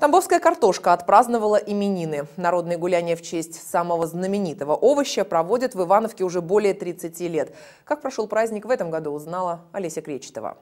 Тамбовская картошка отпраздновала именины. Народные гуляния в честь самого знаменитого овоща проводят в Ивановке уже более 30 лет. Как прошел праздник в этом году, узнала Олеся Кречетова.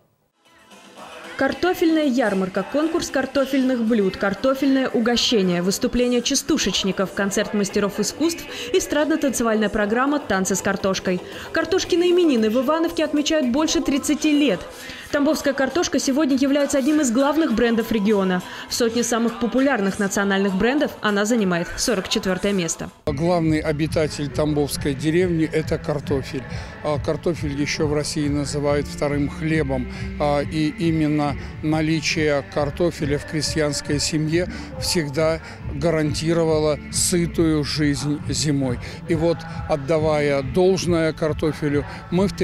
Картофельная ярмарка, конкурс картофельных блюд, картофельное угощение, выступление частушечников, концерт мастеров искусств, эстрадно-танцевальная программа «Танцы с картошкой». Картошкины именины в Ивановке отмечают больше 30 лет. Тамбовская картошка сегодня является одним из главных брендов региона. В сотне самых популярных национальных брендов она занимает 44 место. Главный обитатель Тамбовской деревни – это картофель. Картофель еще в России называют вторым хлебом. И именно наличие картофеля в крестьянской семье всегда гарантировало сытую жизнь зимой. И вот, отдавая должное картофелю, мы в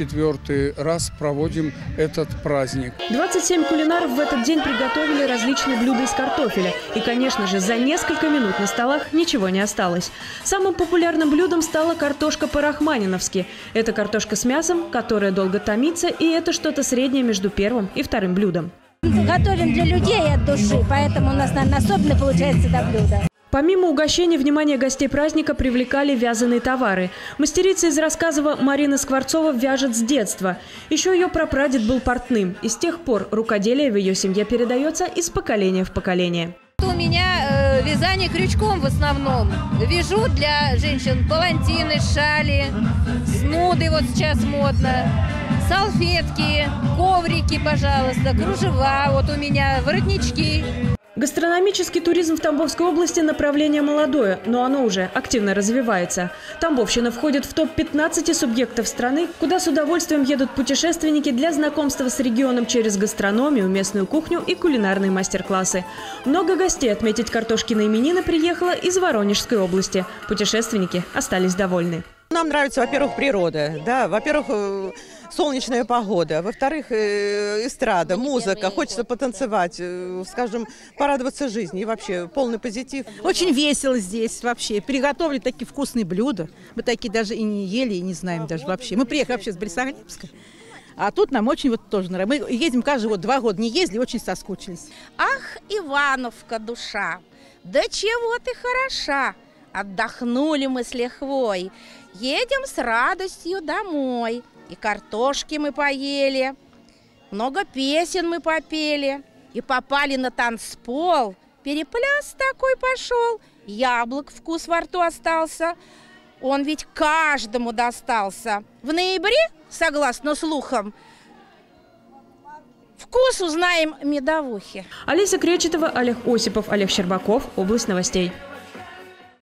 34-й раз проводим этот праздник. 27 кулинаров в этот день приготовили различные блюда из картофеля. И, конечно же, за несколько минут на столах ничего не осталось. Самым популярным блюдом стала картошка по-рахманиновски. Это картошка с мясом, которая долго томится, и это что-то среднее между первым и вторым блюдом. Готовим для людей от души, поэтому у нас, наверное, особенно получается это блюдо. Помимо угощения, внимание гостей праздника привлекали вязаные товары. Мастерица из Рассказова Марина Скворцова вяжет с детства. Еще ее прапрадед был портным. И с тех пор рукоделие в ее семье передается из поколения в поколение. У меня вязание крючком в основном. Вяжу для женщин палантины, шали, снуды, вот сейчас модно, салфетки, коврики, пожалуйста, кружева, вот у меня воротнички. Гастрономический туризм в Тамбовской области – направление молодое, но оно уже активно развивается. Тамбовщина входит в топ-15 субъектов страны, куда с удовольствием едут путешественники для знакомства с регионом через гастрономию, местную кухню и кулинарные мастер-классы. Много гостей отметить картошкины именины приехало из Воронежской области. Путешественники остались довольны. Нам нравится, во-первых, природа, да, во-первых, солнечная погода, во-вторых, эстрада, музыка, хочется потанцевать, скажем, порадоваться жизни и вообще полный позитив. Очень весело здесь вообще, приготовили такие вкусные блюда, мы такие даже и не ели, и не знаем даже вообще. Мы приехали вообще с Борисоглебска, а тут нам очень вот тоже нравится. Мы едем каждый год, 2 года не ездили, очень соскучились. Ах, Ивановка, душа, да чего ты хороша! Отдохнули мы с лихвой, едем с радостью домой. И картошки мы поели, много песен мы попели, и попали на танцпол. Перепляс такой пошел, яблок вкус во рту остался. Он ведь каждому достался. В ноябре, согласно слухам, вкус узнаем медовухи. Олеся Кречетова, Олег Осипов, Олег Щербаков. Область новостей.